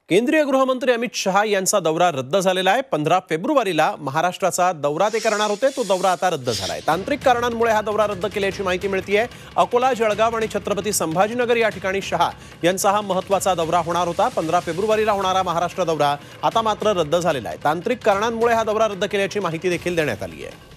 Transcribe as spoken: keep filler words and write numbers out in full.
केंद्रीय गृहमंत्री अमित शहा यांचा दौरा रद्द झालेला आहे। पंधरा फेब्रुवारीला महाराष्ट्राचा दौरा ते करणार होते, तो दौरा आता रद्द झालाय। तांत्रिक कारणांमुळे हा दौरा रद्द केल्याची माहिती मिळतेय। अकोला, जळगाव आणि छत्रपती संभाजीनगर या ठिकाणी शहा यांचा हा महत्त्वाचा दौरा होणार होता। पंधरा फेब्रुवारीला होणारा महाराष्ट्र दौरा आता मात्र रद्द झालेला आहे। तांत्रिक कारणांमुळे हा दौरा रद्द केल्याची माहिती देखील देण्यात आली आहे।